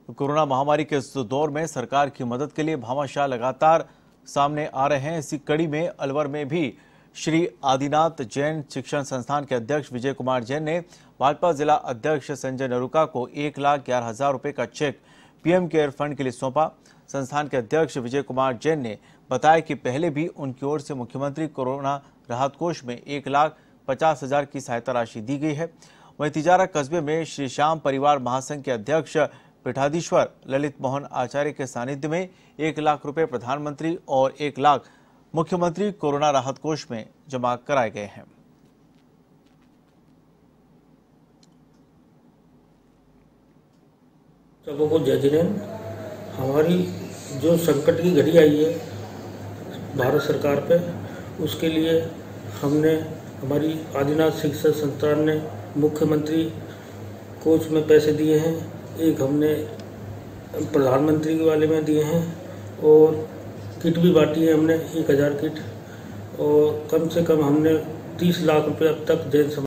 Corona महामारी के इस दौर में सरकार की मदद के लिए भामाशाह लगातार सामने आ रहे हैं। इसी कड़ी में अलवर में भी श्री आदिनाथ जैन शिक्षण संस्थान के अध्यक्ष विजय कुमार जैन ने भाजपा जिला अध्यक्ष संजय नरूका को 1,11,000 रुपए का चेक पीएम केयर फंड के लिए सौंपा। संस्थान के अध्यक्ष विजय कुमार जैन ने बताया कि पहले भी उनकी ओर से मुख्यमंत्री कोरोना राहत कोष में 1,50,000 की सहायता राशि दी गई है। वहीं तिजारा कस्बे में श्री श्याम परिवार महासंघ के अध्यक्ष पीठाधीश्वर ललित मोहन आचार्य के सानिध्य में 1 लाख रुपए प्रधानमंत्री और 1 लाख मुख्यमंत्री कोरोना राहत कोष में जमा कराए गए हैं। सबों को जय जिनेंद्र। हमारी जो संकट की घड़ी आई है भारत सरकार पे, उसके लिए हमने हमारी आदिनाथ शिक्षण संस्थान ने मुख्यमंत्री कोष में पैसे दिए हैं। एक हमने प्रधानमंत्री वाले में दिए हैं और किट भी बांटी है हमने 1000 किट, और कम से कम हमने 30 लाख रुपए अब तक जैन